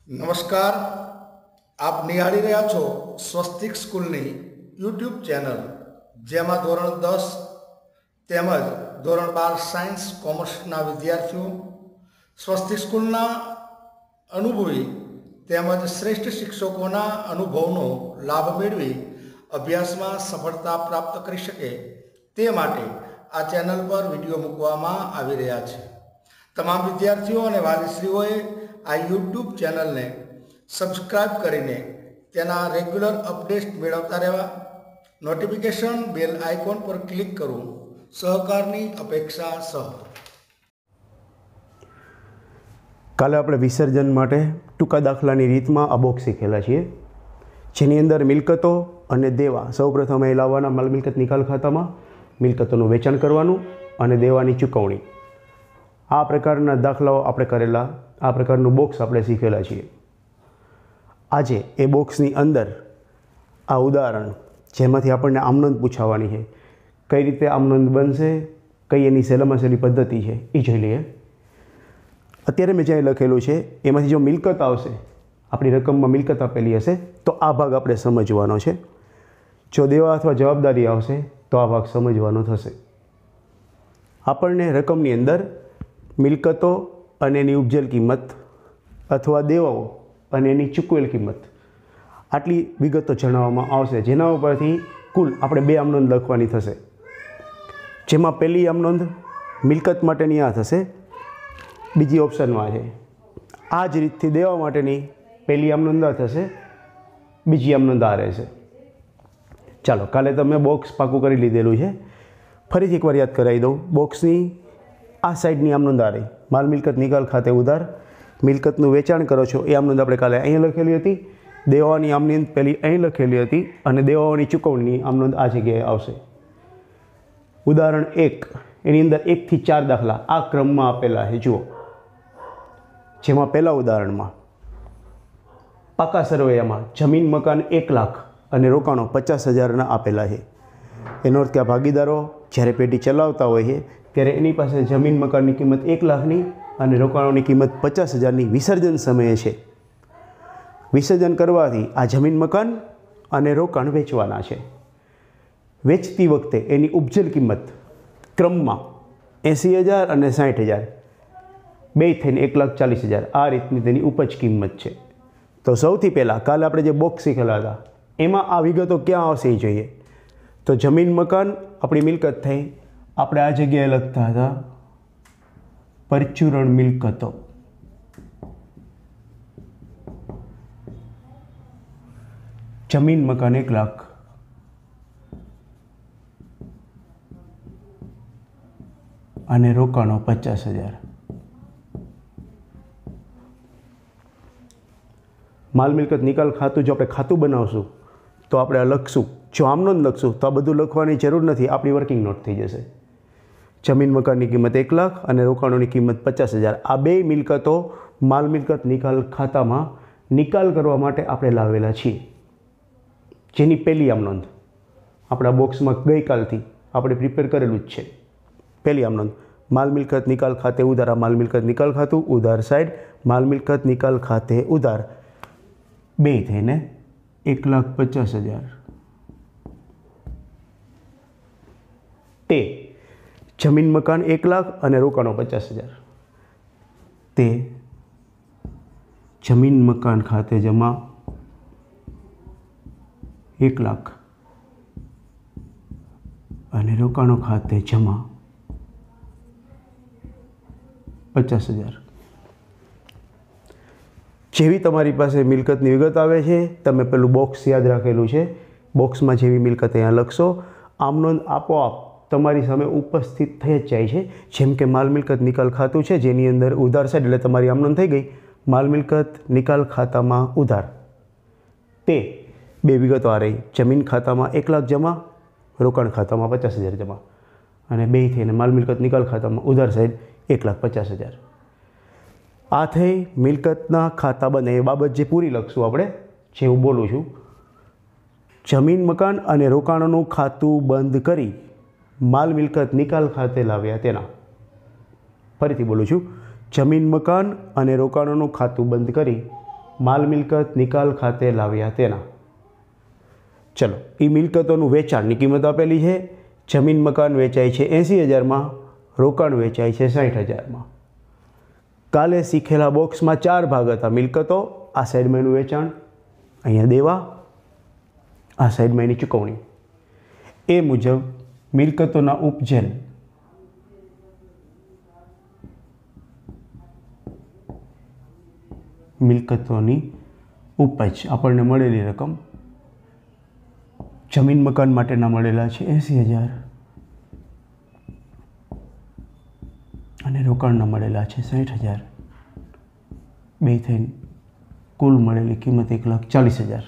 નમસ્કાર, આપ નિહાળી રહ્યા છો સ્વસ્તિક સ્કૂલની યુટ્યુબ ચેનલ, જેમાં ધોરણ 10 તેમજ ધોરણ 12 સાયન્સ કોમર્સના વિદ્યાર્થીઓ સ્વસ્તિક સ્કૂલના અનુભવી તેમજ શ્રેષ્ઠ શિક્ષકોના અનુભવનો લાભ મેળવી અભ્યાસમાં સફળતા પ્રાપ્ત કરી શકે તે માટે આ ચેનલ પર વિડીયો મૂકવામાં આવી રહ્યા છે। તમામ વિદ્યાર્થીઓ અને વાલીશ્રીઓએ આ યુટ્યુબ ચેનલને સબસ્ક્રાઇબ કરીને તેના રેગ્યુલર અપડેટ મેળવતા રહેવા નોટિફિકેશન બેલ આઇકોન પર ક્લિક કરવું સહકારની અપેક્ષા સહ। કાલે આપણે વિસર્જન માટે ટૂંકા દાખલાની રીતમાં આ બોક્સ શીખેલા છીએ, જેની અંદર મિલકતો અને દેવા સૌપ્રથમ એ લાવવાના માલ મિલકત નિકાલ ખાતામાં, મિલકતોનું વેચાણ કરવાનું અને દેવાની ચૂકવણી, આ પ્રકારના દાખલાઓ આપણે કરેલા, આ પ્રકારનું બોક્સ આપણે શીખેલા છીએ। આજે એ બોક્સની અંદર આ ઉદાહરણ જેમાંથી આપણને આમનોંધ પૂછાવાની છે, કઈ રીતે આમનોંધ બનશે, કઈ એની સહેલામાં સહેલી પદ્ધતિ છે એ જોઈ લઈએ। અત્યારે મેં જ્યાં લખેલું છે એમાંથી જો મિલકત આવશે, આપણી રકમમાં મિલકત આપેલી હશે તો આ ભાગ આપણે સમજવાનો છે, જો દેવા અથવા જવાબદારી આવશે તો આ ભાગ સમજવાનો થશે। આપણને રકમની અંદર મિલકતો અને એની ઉપજેલ કિંમત અથવા દેવાઓ અને એની ચૂકવેલ કિંમત આટલી વિગતો જણાવવામાં આવશે, જેના ઉપરથી કુલ આપણે 2 આમનોંધ લખવાની થશે, જેમાં પહેલી આમનોંધ મિલકત માટેની આ થશે, બીજી ઓપ્શનમાં છે। આ જ રીતથી દેવા માટેની પહેલી આમનોંધ આ થશે, બીજી આમનોંધ આ રહેશે। ચાલો, કાલે તમે બોક્સ પાકું કરી લીધેલું છે, ફરીથી એકવાર યાદ કરાવી દઉં। બોક્સની આ સાઈડની આમનોંધ આ રહી, માલ મિલકત નિકાલ ખાતે ઉધાર, મિલકતનું વેચાણ કરો છો એ આમનોંધ આપણે કાલે અહીં લખેલી હતી, દેવાની આમનોંધ પહેલી અહીં લખેલી હતી અને દેવાઓની ચૂકવણીની આમનોંધ આ જગ્યાએ આવશે। ઉદાહરણ 1 એની અંદર 1 થી 4 દાખલા આ ક્રમમાં આપેલા છે, જુઓ। જેમાં પહેલા ઉદાહરણમાં પાકા સરવૈયામાં જમીન મકાન 1 લાખ અને રોકાણો 50,000ના આપેલા છે। એનો અર્થ કે આ ભાગીદારો જ્યારે પેઢી ચલાવતા હોય છે ત્યારે એની પાસે જમીન મકાનની કિંમત 1 લાખની અને રોકાણોની કિંમત 50,000ની વિસર્જન સમયે છે। વિસર્જન કરવાથી આ જમીન મકાન અને રોકાણ વેચવાના છે। વેચતી વખતે એની ઉપજેલ કિંમત ક્રમમાં 80,000 અને 60,000 બે થઈને 1,40,000 આ રીતની તેની ઉપજ કિંમત છે। તો સૌથી પહેલાં કાલે આપણે જે બોક્સ શીખેલા હતા એમાં આ વિગતો ક્યાં આવશે એ જોઈએ। તો જમીન મકાન આપણી મિલકત થઈ, આપણે આ જગ્યાએ લખતા હતા પરચુરણ મિલકતો, જમીન મકાન 1 લાખ અને રોકાણો 50,000। માલ મિલકત નિકાલ ખાતું જો આપણે ખાતું બનાવશું તો આપણે આ લખશું, જો આમનોંધ લખશું તો આ બધું લખવાની જરૂર નથી, આપણી વર્કિંગ નોટ થઈ જશે। જમીન મકાનની કિંમત 1 લાખ અને રોકાણોની કિંમત 50,000, આ બે મિલકતો માલ મિલકત નિકાલ ખાતામાં નિકાલ કરવા માટે આપણે લાવેલા છીએ, જેની પહેલી આમનોંધ આપણા બોક્સમાં ગઈકાલથી આપણે પ્રિપેર કરેલું જ છે। પહેલી આમનોંધ માલ મિલકત નિકાલ ખાતે ઉધાર, આ માલ મિલકત નિકાલ ખાતું ઉધાર સાઈડ, માલ મિલકત નિકાલ ખાતે ઉધાર બે થઈને 1,50,000 તે જમીન મકાન 1 લાખ અને રોકાણો 50,000 તે જમીન મકાન ખાતે જમા 1 લાખ અને રોકાણો ખાતે જમા 50,000। જેવી તમારી પાસે મિલકતની વિગત આવે છે, તમે પેલું બોક્સ યાદ રાખેલું છે, બોક્સમાં જેવી મિલકત અહીંયા લખશો, આમનોંધ આપોઆપ તમારી સામે ઉપસ્થિત થઈ જ જાય છે। જેમ કે માલ મિલકત નિકાલ ખાતું છે, જેની અંદર ઉધાર સાઈડ એટલે તમારી આમનોંધ થઈ ગઈ, માલ મિલકત નિકાલ ખાતામાં ઉધાર, તે બે વિગતો આ રહી, જમીન ખાતામાં 1 લાખ જમા, રોકાણ ખાતામાં 50,000 જમા, અને બે થઈને માલ મિલકત નિકાલ ખાતામાં ઉધાર સાઈડ 1,50,000। આ થઈ મિલકતના ખાતા બને એ બાબત જે પૂરી લખશું આપણે, જે હું બોલું છું। જમીન મકાન અને રોકાણોનું ખાતું બંધ કરી માલ મિલકત નિકાલ ખાતે લાવ્યા તેના, ફરીથી બોલું છું, જમીન મકાન અને રોકાણોનું ખાતું બંધ કરી માલ મિલકત નિકાલ ખાતે લાવ્યા તેના. ચલો, એ મિલકતોનું વેચાણની કિંમત આપેલી છે. જમીન મકાન વેચાય છે 80,000માં, રોકાણ વેચાય છે 60,000માં. કાલે શીખેલા બોક્સમાં 4 ભાગ હતા. મિલકતો, આ સાઈડમાં એનું વેચાણ, અહીંયા દેવા, આ સાઈડમાં એની ચૂકવણી. એ મુજબ મિલકતોના ઉપજેલ મિલકતોની ઉપજ આપણને મળેલી રકમ જમીન મકાન માટેના મળેલા છે 80,000 અને રોકાણના મળેલા છે 60,000. બે થઈને કુલ મળેલી કિંમત 1,40,000.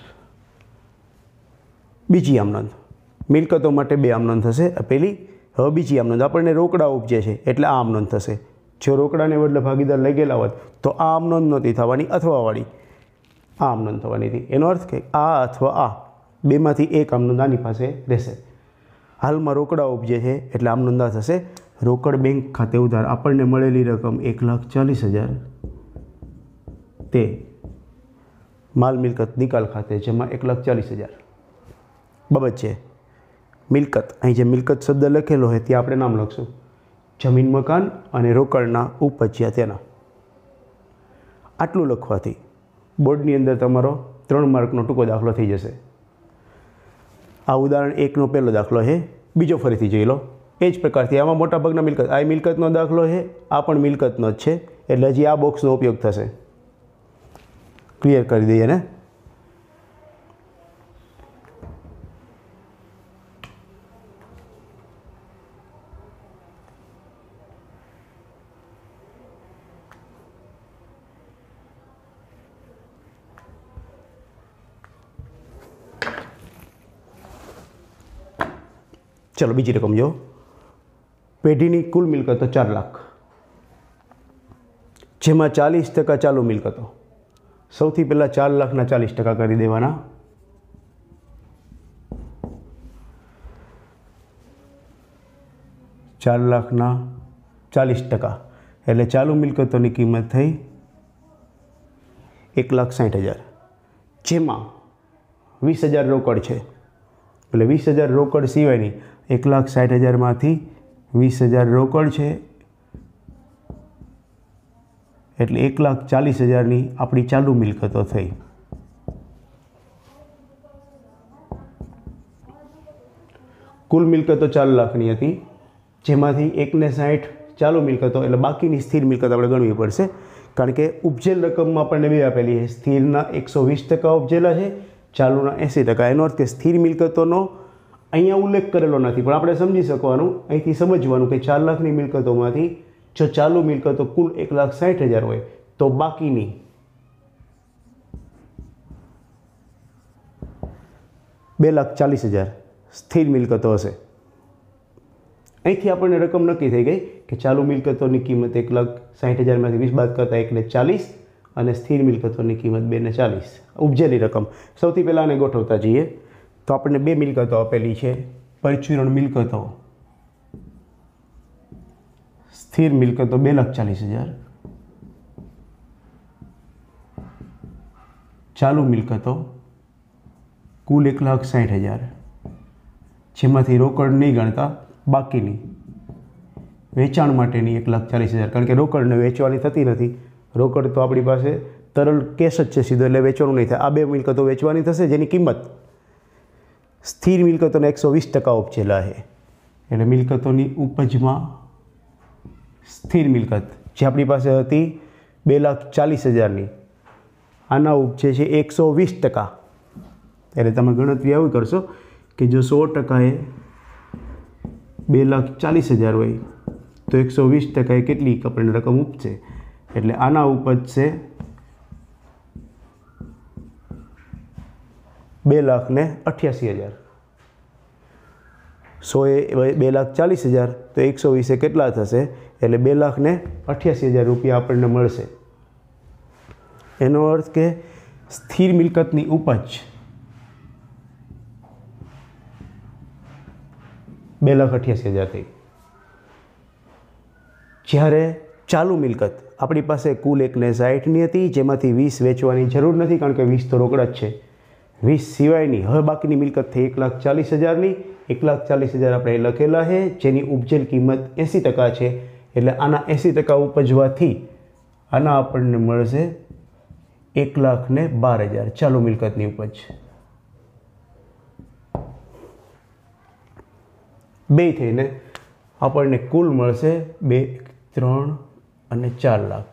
બીજી આમનોંધ, મિલકતો માટે 2 આમનોંધ થશે. પહેલી, હવે બીજી આમનોંધ આપણને રોકડા ઉપજે છે એટલે આ આમનોંધ થશે. જો રોકડાને બદલે ભાગીદાર લઈ ગયેલા હોત તો આ આમનોંધ નહોતી થવાની, અથવાવાળી આ આમનોંધ થવાની હતી. એનો અર્થ કે આ અથવા આ બેમાંથી એક આમનોંધ આની પાસે રહેશે. હાલમાં રોકડા ઉપજે છે એટલે આમનોંધ આ થશે. રોકડ બેંક ખાતે ઉધાર આપણને મળેલી રકમ 1,40,000 તે માલ મિલકત નિકાલ ખાતે જેમાં 1,40,000 બાબત છે. મિલકત, અહીં જે મિલકત શબ્દ લખેલો હોય ત્યાં આપણે નામ લખશું. જમીન મકાન અને રોકડના ઉપજ્યા તેના. આટલું લખવાથી બોર્ડની અંદર તમારો 3 માર્કનો ટૂંકો દાખલો થઈ જશે. આ ઉદાહરણ 1નો પહેલો દાખલો છે. બીજો ફરીથી જોઈ લો. એ જ પ્રકારથી આમાં મોટાભાગના મિલકત, આ મિલકતનો દાખલો છે, આ પણ મિલકતનો જ છે, એટલે હજી આ બોક્સનો ઉપયોગ થશે. ક્લિયર કરી દઈએ ને. ચલો, બીજી રકમ જો. પેઢીની કુલ મિલકતો 4 લાખ, જેમાં 40% ચાલુ મિલકતો. સૌથી પહેલાં 4 લાખના 40% કરી દેવાના. ચાર લાખના 40% એટલે ચાલુ મિલકતોની કિંમત થઈ 1,60,000, જેમાં 20,000 રોકડ છે. એટલે 20,000 રોકડ સિવાયની 1,60,000માંથી 20,000 રોકડ છે એટલે 1,40,000ની આપણી ચાલુ મિલકતો થઈ. કુલ મિલકતો 4 લાખની હતી, જેમાંથી 1,60,000 ચાલુ મિલકતો એટલે બાકીની સ્થિર મિલકત આપણે ગણવી પડશે. કારણ કે ઉપજેલ રકમમાં આપણને 2 આપેલી છે. સ્થિરના 120% ઉપજેલા છે, ચાલુના 80%. એનો અર્થ કે સ્થિર મિલકતોનો અહીંયા ઉલ્લેખ કરેલો નથી, પણ આપણે સમજી શકવાનું, અહીંથી સમજવાનું કે 4 લાખની મિલકતોમાંથી જો ચાલુ મિલકતો કુલ 1,60,000 હોય તો બાકીની $2,40,000 સ્થિર મિલકતો હશે. અહીંથી આપણને રકમ નક્કી થઈ ગઈ કે ચાલુ મિલકતોની કિંમત 1,60,000માંથી 20 બાદ કરતાં 1,40 અને સ્થિર મિલકતોની કિંમત 2,40. ઉપજેલી રકમ. સૌથી પહેલાં આને ગોઠવતા જઈએ તો આપણને 2 મિલકતો આપેલી છે. પરચુરણ મિલકતો, સ્થિર મિલકતો 2,40,000, ચાલુ મિલકતો કુલ 1,60,000, જેમાંથી રોકડ નહીં ગણતા બાકીની વેચાણ માટેની 1,40,000. કારણ કે રોકડને વેચવાની થતી નથી. રોકડ તો આપણી પાસે તરલ કેશ જ છે સીધો, એટલે વેચવાનું નહીં થાય. આ 2 મિલકતો વેચવાની થશે, જેની કિંમત સ્થિર મિલકતોને 120% ઉપજેલા છે. એટલે મિલકતોની ઉપજમાં સ્થિર મિલકત જે આપણી પાસે હતી 2,40,000ની, આના ઉપજે છે 120%. એટલે તમે ગણતરી આવી કરશો કે જો 100% એ 2,40,000 હોય તો 120% એ કેટલી આપણને રકમ ઉપજે. એટલે આના ઉપજશે 2,88,000. 100 એ 2,40,000 તો 120 એ કેટલા થશે? એટલે 2,88,000 રૂપિયા આપણને મળશે. એનો અર્થ કે સ્થિર મિલકતની ઉપજ 2,88,000 થઈ. જ્યારે ચાલુ મિલકત આપણી પાસે કુલ 1,60ની હતી, જેમાંથી 20 વેચવાની જરૂર નથી કારણ કે 20 તો રોકડા જ છે. 20 સિવાયની હવે બાકીની મિલકત થઈ 1,40,000ની. 1,40,000 આપણે લખેલા છે, જેની ઉપજેલ કિંમત 80% છે. એટલે આના 80% ઉપજવાથી આના આપણને મળશે 1,12,000 ચાલુ મિલકતની ઉપજ. બે થઈને આપણને કુલ મળશે 2, 3 અને 4 લાખ.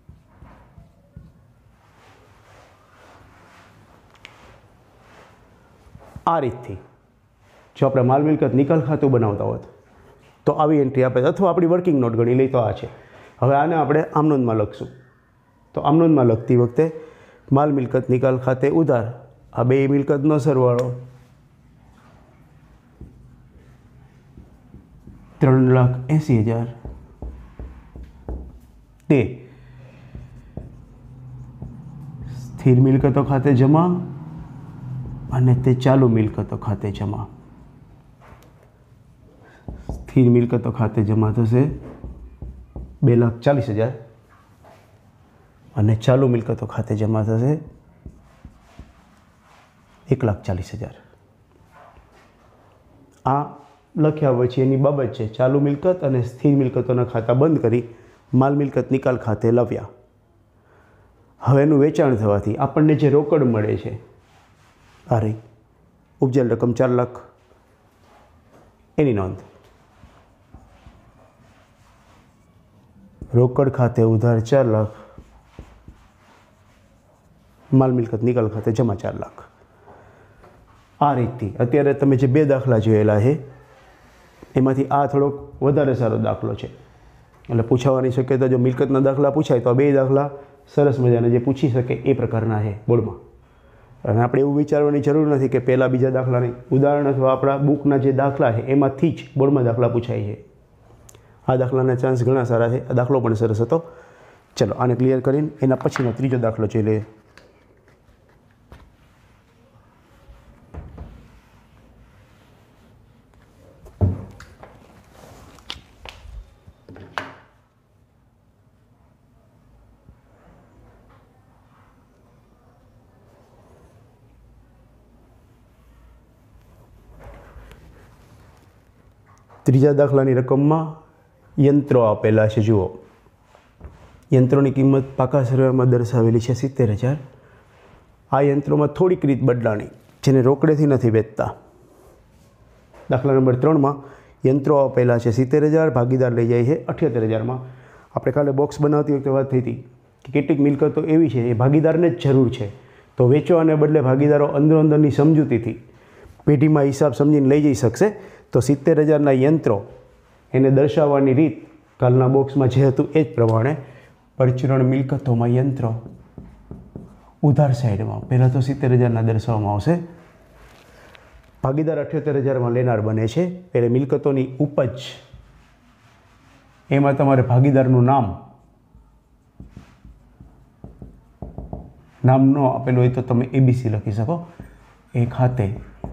આ રીતથી જો આપણે માલ મિલકત નિકાલ ખાતું બનાવતા હોત તો આવી એન્ટ્રી આપે, અથવા આપણી વર્કિંગ નોટ ગણી લઈ તો આ છે. હવે આને આપણે આમનોંધમાં લખશું. તો આમનોંધમાં લખતી વખતે માલ મિલકત નિકાલ ખાતે ઉધાર, આ બે મિલકતનો સરવાળો 3,80,000 તે સ્થિર મિલકતો ખાતે જમા અને તે ચાલુ મિલકતો ખાતે જમા. સ્થિર મિલકતો ખાતે જમા થશે 2,40,000 અને ચાલુ મિલકતો ખાતે જમા થશે 1,40,000. આ લખ્યા પછી એની બાબત છે. ચાલુ મિલકત અને સ્થિર મિલકતોના ખાતા બંધ કરી માલ મિલકત નિકાલ ખાતે લાવ્યા. હવે એનું વેચાણ થવાથી આપણને જે રોકડ મળે છે આ રહી ઉપજેલ રકમ 4 લાખ, એની નોંધ. રોકડ ખાતે ઉધાર 4 લાખ, માલ મિલકત નિકાલ ખાતે જમા 4 લાખ. આ રીતથી અત્યારે તમે જે બે દાખલા જોયેલા છે એમાંથી આ થોડોક વધારે સારો દાખલો છે. એટલે પૂછાવાની શક્યતા, જો મિલકતના દાખલા પૂછાય તો આ બે દાખલા સરસ મજાના જે પૂછી શકે એ પ્રકારના છે બોર્ડમાં. અને આપણે એવું વિચારવાની જરૂર નથી કે પહેલાં બીજા દાખલા નહીં. ઉદાહરણ અથવા આપણા બુકના જે દાખલા છે એમાંથી જ બોર્ડમાં દાખલા પૂછાય છે. આ દાખલાના ચાન્સ ઘણા સારા છે. આ દાખલો પણ સરસ હતો. ચલો આને ક્લિયર કરીને એના પછીનો ત્રીજો દાખલો જોઈ લઈએ. ત્રીજા દાખલાની રકમમાં યંત્રો આપેલા છે. જુઓ, યંત્રોની કિંમત પાકા સરવાળામાં દર્શાવેલી છે 70,000. આ યંત્રોમાં થોડીક રીત બદલાણી જેને રોકડેથી નથી વેચતા. દાખલા નંબર 3માં યંત્રો આપેલા છે 70,000, ભાગીદાર લઈ જાય છે 78,000માં. આપણે કાલે બોક્સ બનાવતી વખતે વાત થઈ હતી કે કેટલીક મિલકતો એવી છે એ ભાગીદારને જ જરૂર છે, તો વેચવાને બદલે ભાગીદારો અંદરોઅંદરની સમજૂતીથી પેઢીમાં હિસાબ સમજીને લઈ જઈ શકશે. તો 70,000ના યંત્રો એને દર્શાવવાની રીત કાલના બોક્સમાં જે હતું એ જ પ્રમાણે પરચુરણ મિલકતોમાં યંત્રો ઉધાર સાઈડમાં પહેલાં તો 70,000ના દર્શાવવામાં આવશે. ભાગીદાર 78,000માં લેનાર બને છે. એટલે મિલકતોની ઉપજ એમાં તમારે ભાગીદારનું નામ ન આપેલું હોય તો તમે ABC લખી શકો. એ ખાતે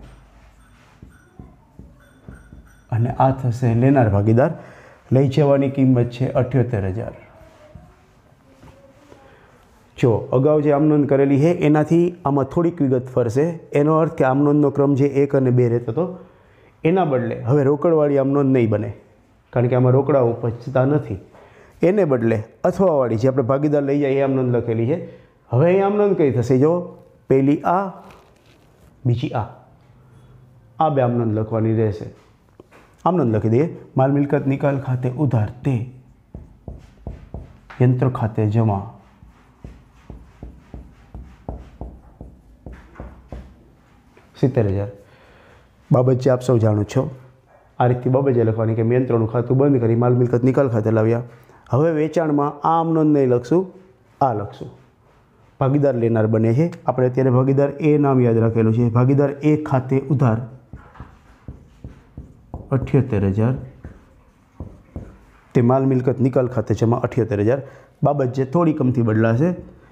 અને આ થશે લેનાર ભાગીદાર. લઈ જવાની કિંમત છે 78,000. જો અગાઉ જે આમનોંધ કરેલી છે એનાથી આમાં થોડીક વિગત ફરશે. એનો અર્થ કે આમનોંધનો ક્રમ જે 1 અને 2 રહેતો હતો એના બદલે હવે રોકડવાળી આમનોંધ નહીં બને, કારણ કે આમાં રોકડા ઉપજતા નથી. એને બદલે અથવાવાળી જે આપણે ભાગીદાર લઈ જાય એ આમનોંધ લખેલી છે. હવે અહીં આમનોંધ કઈ થશે? જો પહેલી આ, બીજી આ બે આમનોંધ લખવાની રહેશે. આમનોંધ લખી દઈએ. માલ મિલકત નિકાલ ખાતે ઉધાર તે યંત્ર ખાતે જમા 70,000. બાબત જે આપ સૌ જાણો છો. આ રીતથી બાબત જે લખવાની કે યંત્રોનું ખાતું બંધ કરી માલ મિલકત નિકાલ ખાતે લાવ્યા. હવે વેચાણમાં આ આમનોંધ નહીં લખશું, આ લખશું. ભાગીદાર લેનાર બને છે. આપણે અત્યારે ભાગીદાર એ નામ યાદ રાખેલું છે. ભાગીદાર એ ખાતે ઉધાર 78,000 તે માલ મિલકત નિકાલ ખાતે જમા 78,000. બાબત જે થોડી કમથી બદલાશે.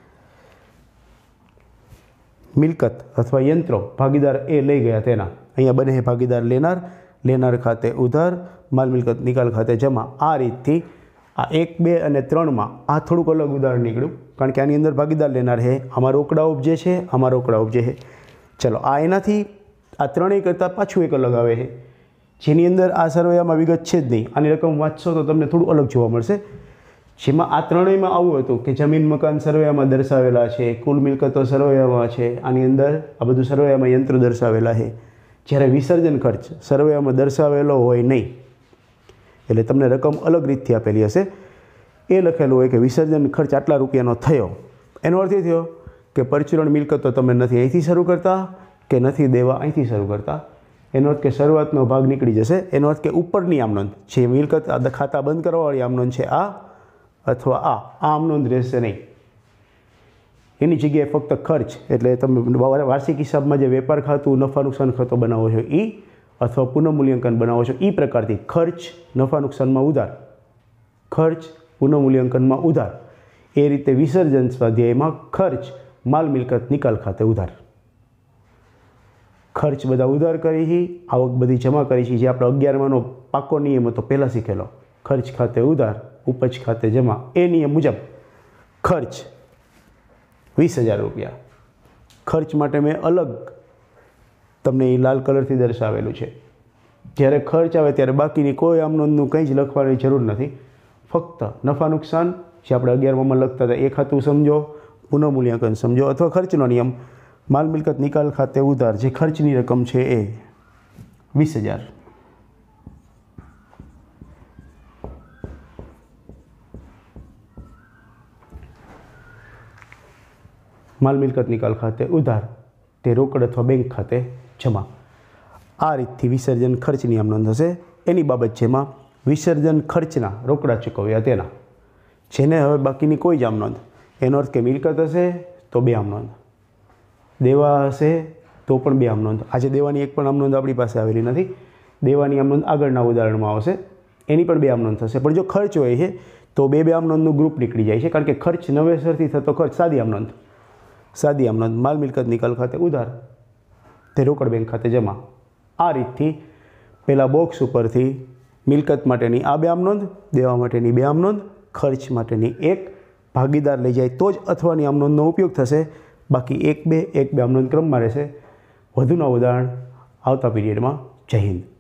મિલકત અથવા યંત્રો ભાગીદાર એ લઈ ગયા તેના અહીંયા બને ભાગીદાર લેનાર, લેનાર ખાતે ઉધાર, માલ મિલકત નિકાલ ખાતે જમા. આ રીતથી આ 1, 2 અને 3માં આ થોડુંક અલગ ઉદાહરણ નીકળ્યું, કારણ કે આની અંદર ભાગીદાર લેનાર છે, આમાં રોકડા ઉપજે છે, આમાં રોકડા ઉપજે છે. ચલો, આ એનાથી આ ત્રણેય કરતાં પાછું એક અલગ આવે છે, જેની અંદર આ સરવૈયામાં વિગત છે જ નહીં. આની રકમ વાંચશો તો તમને થોડું અલગ જોવા મળશે. જેમાં આ ત્રણેયમાં આવું હતું કે જમીન મકાન સરવૈયામાં દર્શાવેલા છે, કુલ મિલકતો સરવૈયામાં છે, આની અંદર આ બધું સરવૈયામાં યંત્ર દર્શાવેલા છે. જ્યારે વિસર્જન ખર્ચ સરવૈયામાં દર્શાવેલો હોય નહીં, એટલે તમને રકમ અલગ રીતથી આપેલી હશે. એ લખેલું હોય કે વિસર્જન ખર્ચ આટલા રૂપિયાનો થયો. એનો અર્થ એ થયો કે પરચુરણ મિલકતો તમે નથી અહીંથી શરૂ કરતા કે નથી દેવા અહીંથી શરૂ કરતા. એનો અર્થ કે શરૂઆતનો ભાગ નીકળી જશે. એનો અર્થ કે ઉપરની આમ નોંધ જે મિલકત ખાતા બંધ કરવાવાળી આમ નોંધ છે આ અથવા આ આમ નોંધ રહેશે નહીં. એની જગ્યાએ ફક્ત ખર્ચ, એટલે તમે વાર્ષિક હિસાબમાં જે વેપાર ખાતું નફા નુકસાન ખાતું બનાવો છો એ, અથવા પુનઃમૂલ્યાંકન બનાવો છો એ પ્રકારથી ખર્ચ નફા નુકસાનમાં ઉધાર, ખર્ચ પુનઃમૂલ્યાંકનમાં ઉધાર, એ રીતે વિસર્જન સ્વાધ્યાયમાં ખર્ચ માલ મિલકત નિકાલ ખાતે ઉધાર. ખર્ચ બધા ઉધાર કરી છે, આવક બધી જમા કરી છે. જે આપણે 11માનો પાકો નિયમ હતો પહેલાં શીખેલો, ખર્ચ ખાતે ઉધાર ઉપજ ખાતે જમા, એ નિયમ મુજબ ખર્ચ 20,000 રૂપિયા. ખર્ચ માટે મેં અલગ તમને એ લાલ કલરથી દર્શાવેલું છે. જ્યારે ખર્ચ આવે ત્યારે બાકીની કોઈ આમ નોંધનું કંઈ જ લખવાની જરૂર નથી. ફક્ત નફા નુકસાન જે આપણે 11માં લખતા હતા એ ખાતું સમજો, પુનઃમૂલ્યાંકન સમજો, અથવા ખર્ચનો નિયમ માલ મિલકત નિકાલ ખાતે ઉધાર, જે ખર્ચની રકમ છે એ 20,000. માલ મિલકત નિકાલ ખાતે ઉધાર તે રોકડ અથવા બેંક ખાતે જમા. આ રીતથી વિસર્જન ખર્ચની આમ નોંધ હશે. એની બાબત જેમાં વિસર્જન ખર્ચના રોકડા ચૂકવ્યા તેના, જેને હવે બાકીની કોઈ જ આમ નોંધ. એનો અર્થ કે મિલકત હશે તો 2 આમ નોંધ, દેવા હશે તો પણ 2 આમ નોંધ. આજે દેવાની એક પણ આમ નોંધ આપણી પાસે આવેલી નથી. દેવાની આમ નોંધ આગળના ઉદાહરણમાં આવશે, એની પણ 2 આમ નોંધ થશે. પણ જો ખર્ચ હોય છે તો 2 આમ નોંધનું ગ્રુપ નીકળી જાય છે, કારણ કે ખર્ચ નવેસરથી થતો ખર્ચ સાદી આમ નોંધ. સાદી આમ નોંધ માલ મિલકત નિકાલ ખાતે ઉધાર તે રોકડ બેંક ખાતે જમા. આ રીતથી પહેલાં બોક્સ ઉપરથી મિલકત માટેની આ 2 આમ નોંધ, દેવા માટેની 2 આમ નોંધ, ખર્ચ માટેની 1, ભાગીદાર લઈ જાય તો જ અથવાની આમ નોંધનો ઉપયોગ થશે. બાકી 1, 2, 1, 2 આમ નોંધ ક્રમમાં રહેશે. વધુના ઉદાહરણ આવતા પીરિયડમાં. જય હિન્દ.